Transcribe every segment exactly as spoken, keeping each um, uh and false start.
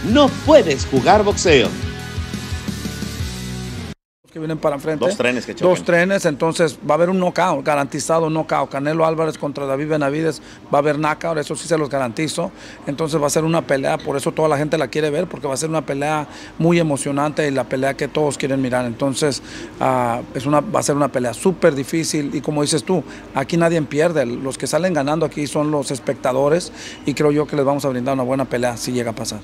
No puedes jugar boxeo. Que vienen para enfrente. Dos trenes que choquen. Dos trenes, entonces va a haber un knockout, garantizado un knockout. Canelo Álvarez contra David Benavides va a haber knockout, eso sí se los garantizo. Entonces va a ser una pelea, por eso toda la gente la quiere ver, porque va a ser una pelea muy emocionante y la pelea que todos quieren mirar. Entonces uh, es una, va a ser una pelea súper difícil y como dices tú, aquí nadie pierde. Los que salen ganando aquí son los espectadores y creo yo que les vamos a brindar una buena pelea si llega a pasar.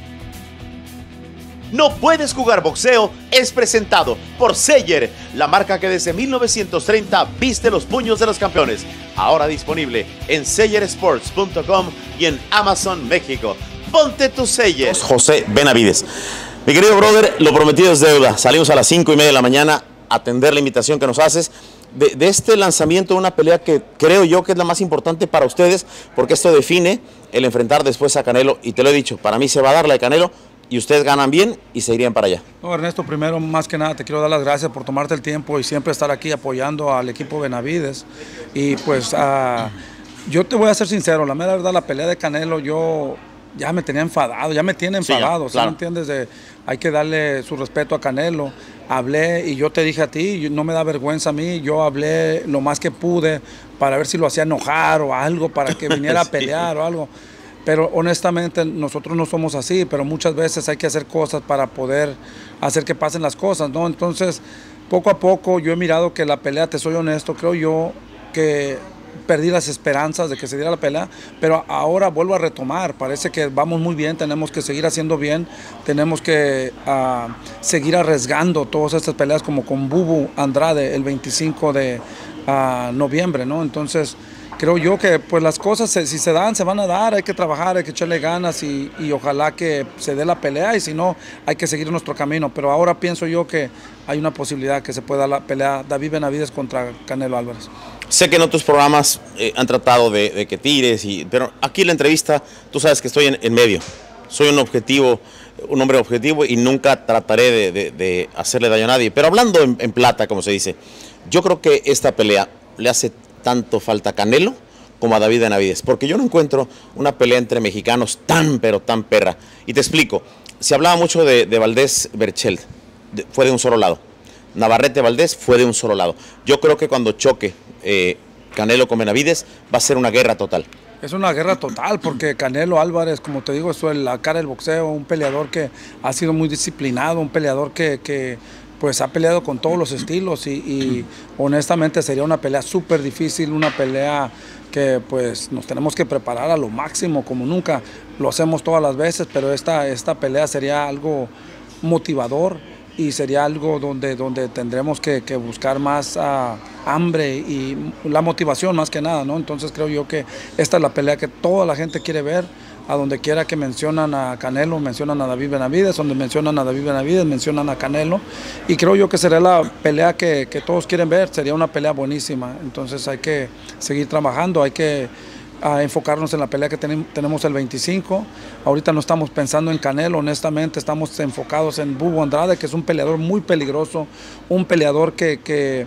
No puedes jugar boxeo es presentado por Seyer, la marca que desde mil novecientos treinta viste los puños de los campeones. Ahora disponible en seyer sports punto com y en Amazon México. Ponte tu Seyer. José Benavides. Mi querido brother, lo prometido es deuda. Salimos a las cinco y media de la mañana a atender la invitación que nos haces de, de este lanzamiento de una pelea que creo yo que es la más importante para ustedes, porque esto define el enfrentar después a Canelo. Y te lo he dicho, para mí se va a dar la de Canelo. Y ustedes ganan bien y se irían para allá. No, Ernesto, primero, más que nada, te quiero dar las gracias por tomarte el tiempo y siempre estar aquí apoyando al equipo Benavides. Y pues, uh, yo te voy a ser sincero, la mera verdad, la pelea de Canelo, yo ya me tenía enfadado, ya me tiene enfadado, ¿sí, claro? ¿Sí me entiendes? De, hay que darle su respeto a Canelo. Hablé y yo te dije a ti, no me da vergüenza a mí, yo hablé lo más que pude para ver si lo hacía enojar o algo, para que viniera sí. a pelear o algo. Pero honestamente nosotros no somos así, pero muchas veces hay que hacer cosas para poder hacer que pasen las cosas, ¿no? Entonces, poco a poco yo he mirado que la pelea, te soy honesto, creo yo que perdí las esperanzas de que se diera la pelea, pero ahora vuelvo a retomar, parece que vamos muy bien, tenemos que seguir haciendo bien, tenemos que uh, seguir arriesgando todas estas peleas como con Bubu Andrade el veinticinco de noviembre, ¿no? Entonces, creo yo que pues las cosas, si se dan, se van a dar, hay que trabajar, hay que echarle ganas y, y ojalá que se dé la pelea y si no, hay que seguir nuestro camino. Pero ahora pienso yo que hay una posibilidad que se pueda dar la pelea David Benavides contra Canelo Álvarez. Sé que en otros programas eh, han tratado de, de que tires, y, pero aquí en la entrevista tú sabes que estoy en, en medio. Soy un objetivo, un hombre objetivo y nunca trataré de, de, de hacerle daño a nadie. Pero hablando en, en plata, como se dice, yo creo que esta pelea le hace tanto falta a Canelo como a David Benavides, porque yo no encuentro una pelea entre mexicanos tan pero tan perra. Y te explico, se hablaba mucho de, de Valdés Berchelt, de, fue de un solo lado. Navarrete Valdés fue de un solo lado. Yo creo que cuando choque eh, Canelo con Benavides va a ser una guerra total. Es una guerra total porque Canelo Álvarez, como te digo, es la cara del boxeo, un peleador que ha sido muy disciplinado, un peleador que... que pues ha peleado con todos los estilos y, y honestamente sería una pelea súper difícil, una pelea que pues nos tenemos que preparar a lo máximo, como nunca lo hacemos todas las veces, pero esta, esta pelea sería algo motivador y sería algo donde, donde tendremos que, que buscar más uh, hambre y la motivación más que nada, ¿no? Entonces creo yo que esta es la pelea que toda la gente quiere ver. A donde quiera que mencionan a Canelo, mencionan a David Benavides, donde mencionan a David Benavides, mencionan a Canelo. Y creo yo que sería la pelea que, que todos quieren ver, sería una pelea buenísima. Entonces hay que seguir trabajando, hay que uh, enfocarnos en la pelea que ten, tenemos el veinticinco. Ahorita no estamos pensando en Canelo, honestamente, estamos enfocados en Bubu Andrade, que es un peleador muy peligroso, un peleador que... que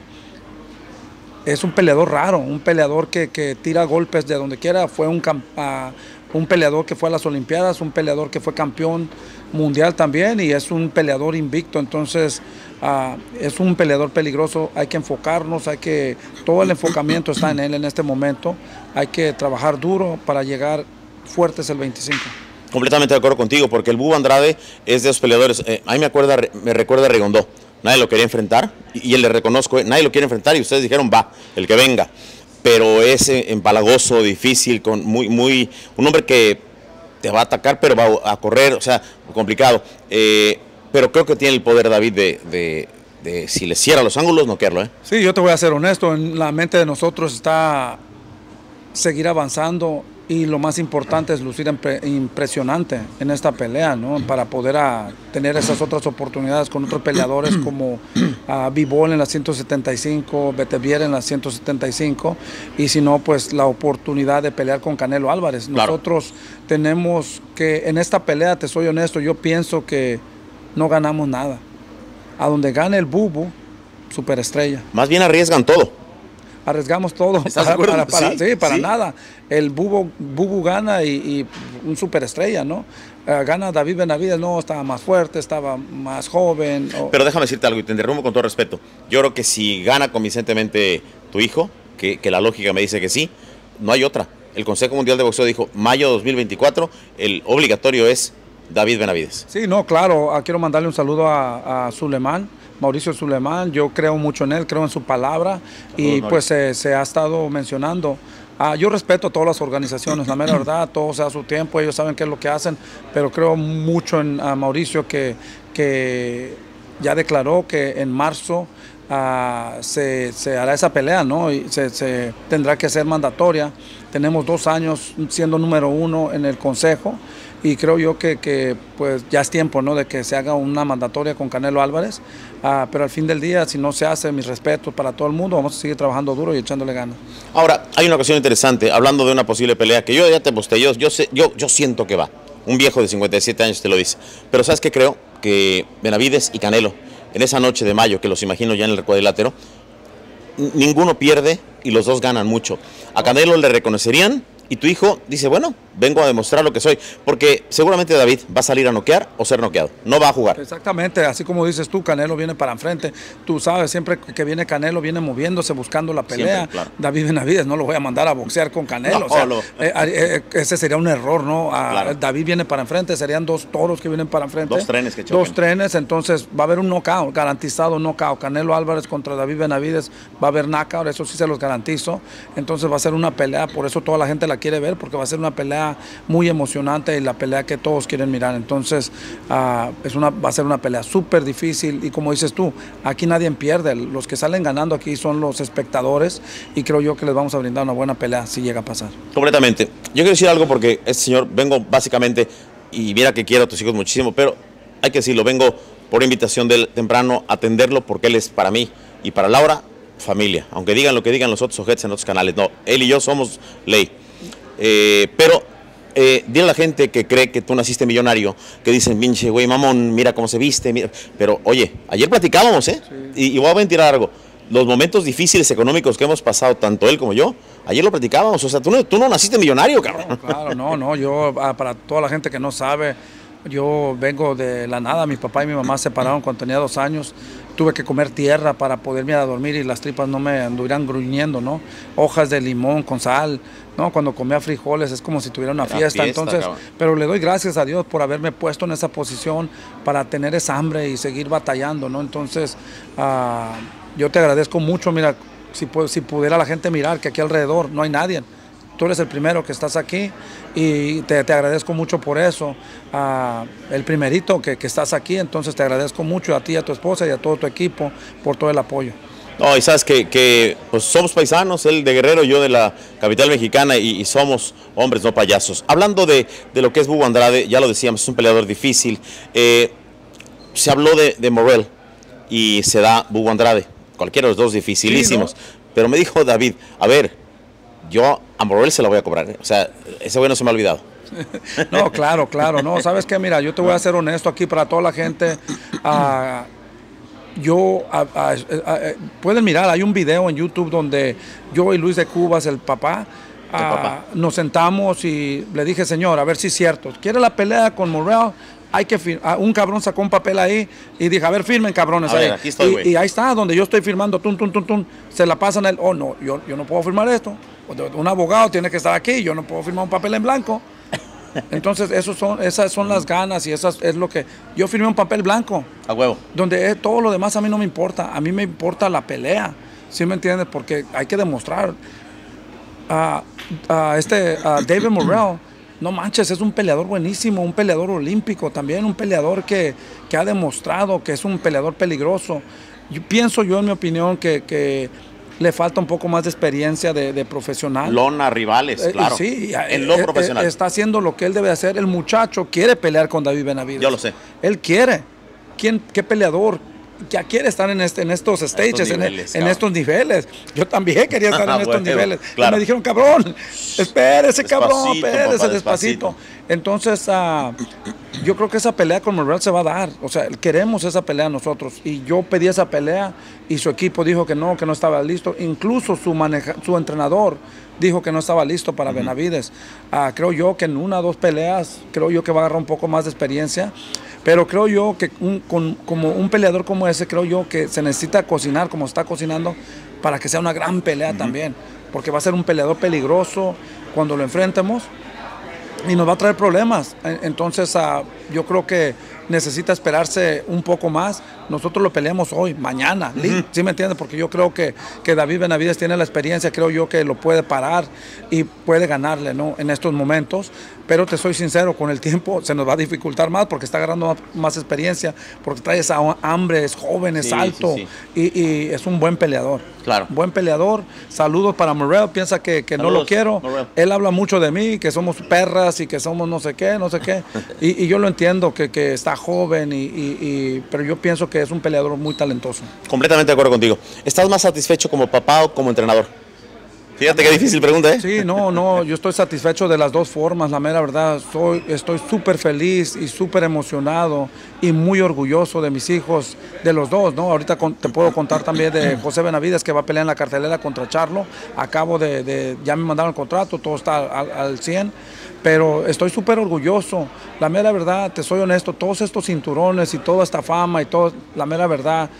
es un peleador raro, un peleador que, que tira golpes de donde quiera, fue un... Uh, un peleador que fue a las Olimpiadas, un peleador que fue campeón mundial también y es un peleador invicto, entonces uh, es un peleador peligroso, hay que enfocarnos, hay que, todo el enfocamiento está en él en este momento, hay que trabajar duro para llegar fuertes el veinticinco. Completamente de acuerdo contigo, porque el Bubu Andrade es de los peleadores, eh, a mí me, acuerda, me recuerda a Rigondó, nadie lo quería enfrentar y, y él le reconozco, eh, nadie lo quiere enfrentar y ustedes dijeron va, el que venga. Pero es empalagoso, difícil, con muy, muy, un hombre que te va a atacar, pero va a correr, o sea, complicado. Eh, pero creo que tiene el poder David de, de, de si le cierra los ángulos, noquearlo, ¿eh? Sí, yo te voy a ser honesto, en la mente de nosotros está seguir avanzando y lo más importante es lucir impresionante en esta pelea, ¿no? Para poder a, tener esas otras oportunidades con otros peleadores como uh, Bivol en la ciento setenta y cinco, Betebier en la ciento setenta y cinco y si no, pues la oportunidad de pelear con Canelo Álvarez. Claro. Nosotros tenemos que, en esta pelea, te soy honesto, yo pienso que no ganamos nada. A donde gane el Bubu, superestrella. Más bien arriesgan todo. arriesgamos todo ¿Estás para, de acuerdo? para, para, Sí, sí, para sí. nada. El Bubu, Bubu gana y, y un superestrella, ¿no? Uh, gana David Benavides, no, estaba más fuerte, estaba más joven. O... Pero déjame decirte algo y te interrumpo con todo respeto. Yo creo que si gana convincentemente tu hijo, que, que la lógica me dice que sí, no hay otra. El Consejo Mundial de Boxeo dijo, mayo dos mil veinticuatro, el obligatorio es David Benavides. Sí, no, claro, quiero mandarle un saludo a, a Suleiman, Mauricio Suleiman. Yo creo mucho en él, creo en su palabra. Saludos, y Mauricio. Pues eh, se ha estado mencionando. Ah, yo respeto a todas las organizaciones, la mera verdad, todo sea a su tiempo, ellos saben qué es lo que hacen, pero creo mucho en a Mauricio que, que ya declaró que en marzo ah, se, se hará esa pelea, ¿no? Y se, se tendrá que ser mandatoria. Tenemos dos años siendo número uno en el consejo y creo yo que, que pues ya es tiempo, ¿no?, de que se haga una mandatoria con Canelo Álvarez, uh, pero al fin del día, si no se hace, mis respetos para todo el mundo, vamos a seguir trabajando duro y echándole ganas. Ahora, hay una ocasión interesante, hablando de una posible pelea, que yo ya te posté, yo, yo, sé, yo, yo siento que va, un viejo de cincuenta y siete años te lo dice, pero ¿sabes qué creo? Que Benavides y Canelo, en esa noche de mayo, que los imagino ya en el cuadrilátero, ninguno pierde y los dos ganan mucho. A Canelo le reconocerían y tu hijo dice, bueno, vengo a demostrar lo que soy, porque seguramente David va a salir a noquear o ser noqueado, no va a jugar. Exactamente, así como dices tú, Canelo viene para enfrente, tú sabes, siempre que viene Canelo viene moviéndose, buscando la pelea. Siempre, claro. David Benavides no lo voy a mandar a boxear con Canelo, no, o sea, no. eh, eh, ese sería un error, ¿no? A, Claro. David viene para enfrente, serían dos toros que vienen para enfrente. Dos trenes que chocan. Dos trenes, entonces va a haber un knockout, garantizado knockout. Canelo Álvarez contra David Benavides, va a haber knockout, eso sí se los garantizo. Entonces va a ser una pelea, por eso toda la gente la quiere ver, porque va a ser una pelea muy emocionante y la pelea que todos quieren mirar. Entonces uh, es una, va a ser una pelea súper difícil y como dices tú, aquí nadie pierde, los que salen ganando aquí son los espectadores y creo yo que les vamos a brindar una buena pelea si llega a pasar. Completamente. Yo quiero decir algo porque este señor, vengo básicamente, y mira que quiero a tus hijos muchísimo, pero hay que decirlo, vengo por invitación de él temprano a atenderlo porque él es para mí y para Laura familia, aunque digan lo que digan los otros ojetes en otros canales, no, él y yo somos ley. Eh, pero eh, dile a la gente que cree que tú naciste millonario, que dicen, pinche güey mamón, mira cómo se viste, mira. Pero oye, ayer platicábamos, ¿eh? Sí. Y, y voy a ventilar algo, los momentos difíciles económicos que hemos pasado, tanto él como yo, ayer lo platicábamos, o sea, tú no, tú no naciste millonario, cabrón. No, claro, no, no, yo, para toda la gente que no sabe, yo vengo de la nada, mi papá y mi mamá se separaron cuando tenía dos años, tuve que comer tierra para poderme ir a dormir y las tripas no me anduvieran gruñendo, ¿no? Hojas de limón con sal, ¿no? Cuando comía frijoles es como si tuviera una fiesta, fiesta, entonces, cabrón. Pero le doy gracias a Dios por haberme puesto en esa posición para tener esa hambre y seguir batallando, ¿no? Entonces, uh, yo te agradezco mucho, mira, si, si pudiera la gente mirar que aquí alrededor no hay nadie. Tú eres el primero que estás aquí y te, te agradezco mucho por eso. Uh, el primerito que, que estás aquí, entonces te agradezco mucho a ti, a tu esposa y a todo tu equipo por todo el apoyo. No, y sabes que, que pues somos paisanos, él de Guerrero, yo de la capital mexicana y, y somos hombres, no payasos. Hablando de, de lo que es Bubu Andrade, ya lo decíamos, es un peleador difícil. Eh, se habló de, de Morrell y se da Bubu Andrade, cualquiera de los dos dificilísimos. Sí, ¿no? Pero me dijo David, a ver, yo a Morrell se la voy a cobrar, ¿eh? O sea, ese güey no se me ha olvidado. No, claro, claro, no, ¿sabes qué? Mira, yo te voy a ser honesto aquí para toda la gente. Uh, yo, a, a, a, a, pueden mirar, hay un video en YouTube donde yo y Luis de Cubas, el papá, uh, papá, nos sentamos y le dije, señor, a ver si es cierto, ¿quiere la pelea con Morrell? Hay que firmar. Un cabrón sacó un papel ahí y dije, a ver, firmen, cabrones. A ahí. Ver, aquí estoy, y, y ahí está, donde yo estoy firmando, tum, tum, tum, tum, se la pasan a él. Oh, no, yo, yo no puedo firmar esto. Un abogado tiene que estar aquí, yo no puedo firmar un papel en blanco. Entonces, esos son, esas son las ganas y esas es lo que... Yo firmé un papel blanco. A huevo. Donde es, todo lo demás a mí no me importa. A mí me importa la pelea. ¿Sí me entiendes? Porque hay que demostrar. A uh, uh, este uh, David Morrell, no manches, es un peleador buenísimo, un peleador olímpico también, un peleador que, que ha demostrado que es un peleador peligroso. Yo pienso yo, en mi opinión, que... que le falta un poco más de experiencia de, de profesional. Lona, rivales, eh, claro. Sí, en lo eh, profesional. Eh, está haciendo lo que él debe hacer. El muchacho quiere pelear con David Benavides. Yo lo sé. Él quiere. ¿Quién, ¿Qué peleador ya quiere estar en, este, en estos stages, estos niveles, en, en estos niveles. Yo también quería estar en estos bueno, niveles. Claro. Y me dijeron, cabrón, espérese, despacito, cabrón, espérese, papá, despacito. despacito. Entonces, uh, yo creo que esa pelea con Morrell se va a dar. O sea, queremos esa pelea nosotros. Y yo pedí esa pelea y su equipo dijo que no, que no estaba listo. Incluso su, maneja, su entrenador dijo que no estaba listo para uh-huh. Benavides. Uh, creo yo que en una o dos peleas, creo yo que va a agarrar un poco más de experiencia. Pero creo yo que un, con, como un peleador como ese, creo yo que se necesita cocinar como está cocinando para que sea una gran pelea uh-huh. también. Porque va a ser un peleador peligroso cuando lo enfrentemos y nos va a traer problemas. Entonces uh, yo creo que necesita esperarse un poco más. Nosotros lo peleamos hoy, mañana, uh-huh. ¿sí me entiendes? Porque yo creo que, que David Benavides tiene la experiencia, creo yo que lo puede parar y puede ganarle, ¿no? En estos momentos. Pero te soy sincero, con el tiempo se nos va a dificultar más porque está agarrando más, más experiencia, porque trae esa hambre, es joven, es sí, alto sí, sí. Y, y es un buen peleador. Claro. Buen peleador. Saludos para Morrell, piensa que, que no lo quiero. Morrell. Él habla mucho de mí, que somos perras y que somos no sé qué, no sé qué. y, y yo lo entiendo, que, que está joven, y, y, y, pero yo pienso que es un peleador muy talentoso. Completamente de acuerdo contigo. ¿Estás más satisfecho como papá o como entrenador? Fíjate qué difícil pregunta, ¿eh? Sí, no, no, yo estoy satisfecho de las dos formas, la mera verdad. Soy, estoy súper feliz y súper emocionado y muy orgulloso de mis hijos, de los dos, ¿no? Ahorita con, te puedo contar también de José Benavides, que va a pelear en la cartelera contra Charlo. Acabo de, de ya me mandaron el contrato, todo está al, al cien. Pero estoy súper orgulloso, la mera verdad, te soy honesto, todos estos cinturones y toda esta fama y todo, la mera verdad,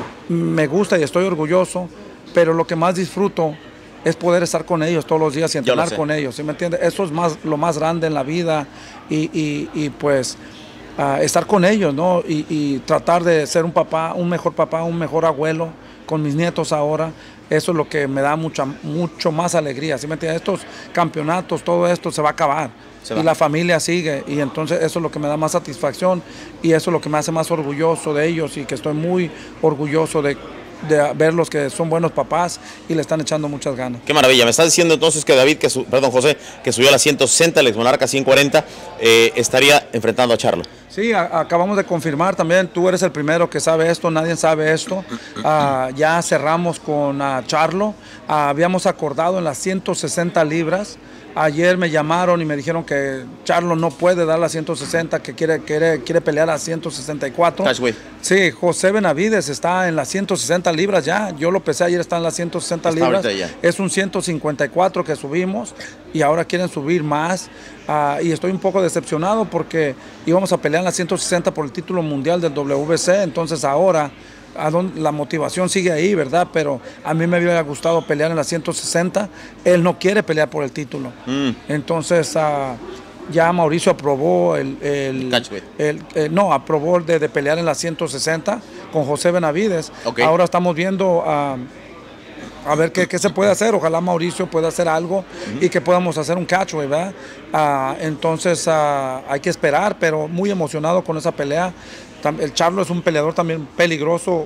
me gusta y estoy orgulloso, pero lo que más disfruto es poder estar con ellos todos los días y entrenar con ellos, ¿sí me entiendes? Eso es más, lo más grande en la vida y, y, y pues uh, estar con ellos, ¿no? Y, y tratar de ser un papá, un mejor papá, un mejor abuelo con mis nietos ahora. Eso es lo que me da mucha, mucho más alegría, ¿sí me entiendes? Estos campeonatos, todo esto se va a acabar se y va. La familia sigue y entonces eso es lo que me da más satisfacción y eso es lo que me hace más orgulloso de ellos y que estoy muy orgulloso de, de verlos que son buenos papás y le están echando muchas ganas. Qué maravilla. Me estás diciendo entonces que David, que su, perdón José, que subió a la ciento sesenta, el ex monarca ciento cuarenta, eh, estaría enfrentando a Charlo. Sí, a, acabamos de confirmar también, tú eres el primero que sabe esto, nadie sabe esto. Uh, ya cerramos con uh, Charlo, uh, habíamos acordado en las ciento sesenta libras. Ayer me llamaron y me dijeron que Charlo no puede dar la ciento sesenta, que quiere, quiere, quiere pelear a ciento sesenta y cuatro. Sí, José Benavides está en las ciento sesenta libras ya. Yo lo pesé ayer, está en las ciento sesenta está libras. Es un ciento cincuenta y cuatro que subimos y ahora quieren subir más. Uh, y estoy un poco decepcionado porque íbamos a pelear en las ciento sesenta por el título mundial del W B C. Entonces ahora a donde la motivación sigue ahí, ¿verdad? Pero a mí me hubiera gustado pelear en la ciento sesenta. Él no quiere pelear por el título. Mm. Entonces uh, ya Mauricio aprobó el, el, el, el no, aprobó de, de pelear en la ciento sesenta con José Benavides. Okay. Ahora estamos viendo uh, a ver qué, qué se puede hacer. Ojalá Mauricio pueda hacer algo uh-huh. y que podamos hacer un catchweight, ¿verdad? Uh, entonces uh, hay que esperar, pero muy emocionado con esa pelea. El Charlo es un peleador también peligroso,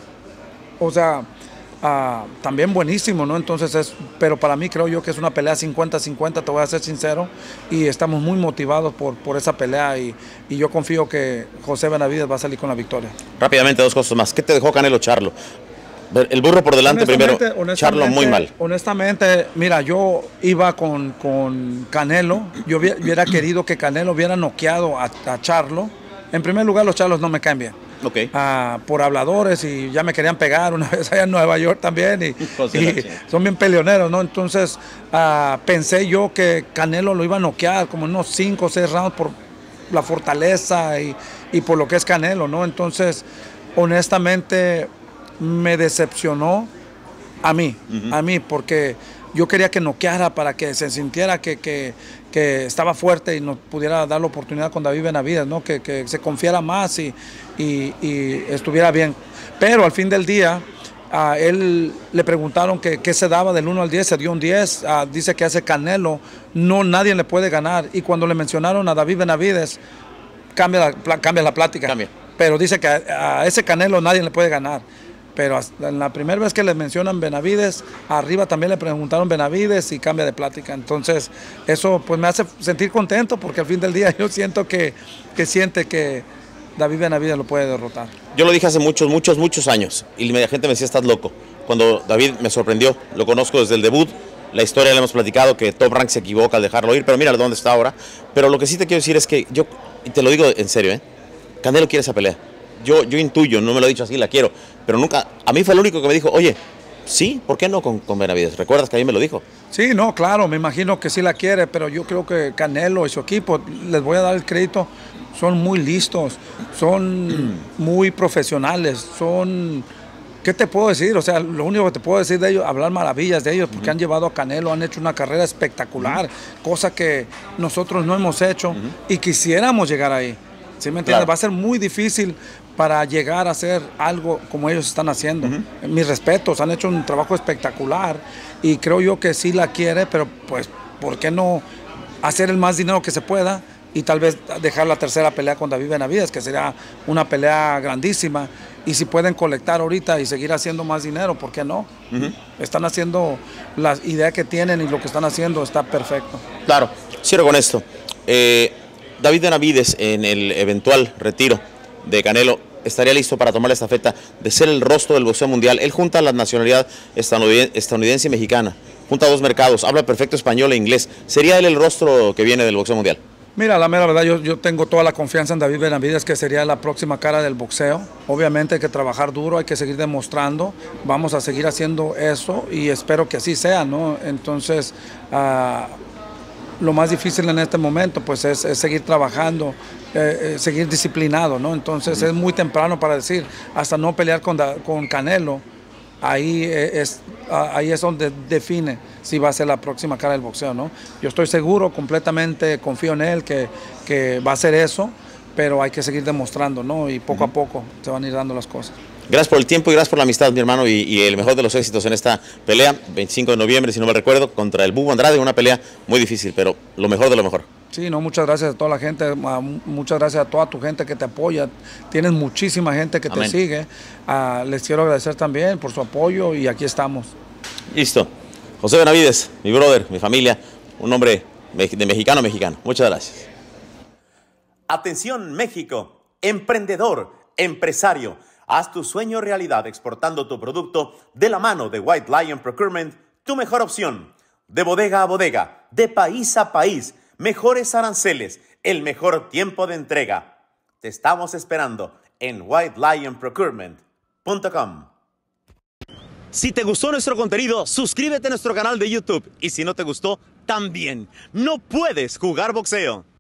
o sea, uh, también buenísimo, ¿no? Entonces es, pero para mí creo yo que es una pelea cincuenta cincuenta, te voy a ser sincero, y estamos muy motivados por, por esa pelea y, y yo confío que José Benavides va a salir con la victoria. Rápidamente, dos cosas más. ¿Qué te dejó Canelo Charlo? El burro por delante primero, Charlo muy mal. Honestamente, mira, yo iba con, con Canelo, yo hubiera querido que Canelo hubiera noqueado a, a Charlo. En primer lugar, los Charlos no me caen bien. Okay. Uh, por habladores y ya me querían pegar una vez allá en Nueva York también y, y son bien peleoneros, ¿no? Entonces uh, pensé yo que Canelo lo iba a noquear como unos cinco o seis rounds por la fortaleza y, y por lo que es Canelo, ¿no? Entonces, honestamente, me decepcionó a mí, uh-huh. a mí, porque yo quería que noqueara para que se sintiera que, que, que estaba fuerte y nos pudiera dar la oportunidad con David Benavides, ¿no? Que, que se confiara más y, y, y estuviera bien. Pero al fin del día, a él le preguntaron que qué se daba del uno al diez, se dio un diez, uh, dice que hace Canelo, no, nadie le puede ganar. Y cuando le mencionaron a David Benavides, cambia la, cambia la plática. Cambia. Pero dice que a, a ese Canelo nadie le puede ganar. Pero en la primera vez que le mencionan Benavides, arriba también le preguntaron Benavides y cambia de plática. Entonces, eso pues me hace sentir contento porque al fin del día yo siento que, que siente que, David Benavidez lo puede derrotar. Yo lo dije hace muchos, muchos, muchos años y la gente me decía, estás loco. Cuando David me sorprendió, lo conozco desde el debut, la historia la hemos platicado, que Top Rank se equivoca al dejarlo ir, pero mira dónde está ahora. Pero lo que sí te quiero decir es que yo, y te lo digo en serio, ¿eh? Canelo quiere esa pelea. Yo, yo intuyo, no me lo he dicho así, la quiero, pero nunca, a mí fue el único que me dijo, oye, sí, ¿por qué no con, con Benavidez? ¿Recuerdas que a mí me lo dijo? Sí, no, claro, me imagino que sí la quiere, pero yo creo que Canelo y su equipo, les voy a dar el crédito, son muy listos, son muy profesionales, son... ¿Qué te puedo decir? O sea, lo único que te puedo decir de ellos, hablar maravillas de ellos, porque uh-huh. han llevado a Canelo, han hecho una carrera espectacular, uh-huh. cosa que nosotros no hemos hecho uh-huh. y quisiéramos llegar ahí. ¿Sí me entiendes? Claro. Va a ser muy difícil para llegar a hacer algo como ellos están haciendo. Uh-huh. Mis respetos, han hecho un trabajo espectacular y creo yo que sí la quiere, pero pues, ¿por qué no hacer el más dinero que se pueda? Y tal vez dejar la tercera pelea con David Benavidez, que sería una pelea grandísima. Y si pueden colectar ahorita y seguir haciendo más dinero, ¿por qué no? Uh-huh. Están haciendo la idea que tienen y lo que están haciendo está perfecto. Claro, cierro con esto. Eh, David Benavidez, en el eventual retiro de Canelo, estaría listo para tomar la estafeta de ser el rostro del boxeo mundial. Él junta la nacionalidad estadounidense y mexicana, junta dos mercados, habla perfecto español e inglés. ¿Sería él el rostro que viene del boxeo mundial? Mira, la mera verdad, yo, yo tengo toda la confianza en David Benavidez, que sería la próxima cara del boxeo. Obviamente hay que trabajar duro, hay que seguir demostrando, vamos a seguir haciendo eso y espero que así sea, ¿no? Entonces, uh, lo más difícil en este momento pues es, es seguir trabajando, eh, eh, seguir disciplinado, ¿no? Entonces uh-huh. es muy temprano para decir, hasta no pelear con, con Canelo, ahí es, ahí es donde define si va a ser la próxima cara del boxeo, ¿no? Yo estoy seguro, completamente confío en él que, que va a ser eso, pero hay que seguir demostrando, ¿no? Y poco uh-huh. a poco se van a ir dando las cosas. Gracias por el tiempo y gracias por la amistad, mi hermano, y, y el mejor de los éxitos en esta pelea, veinticinco de noviembre, si no me recuerdo, contra el Búho Andrade, una pelea muy difícil, pero lo mejor de lo mejor. Sí, no, muchas gracias a toda la gente, muchas gracias a toda tu gente que te apoya, tienes muchísima gente que Amén. Te sigue, uh, les quiero agradecer también por su apoyo y aquí estamos. Listo. José Benavidez, mi brother, mi familia, un hombre de mexicano a mexicano. Muchas gracias. Atención México, emprendedor, empresario, haz tu sueño realidad exportando tu producto de la mano de White Lion Procurement, tu mejor opción. De bodega a bodega, de país a país, mejores aranceles, el mejor tiempo de entrega. Te estamos esperando en white lion procurement punto com. Si te gustó nuestro contenido, suscríbete a nuestro canal de YouTube. Y si no te gustó, también. No puedes jugar boxeo.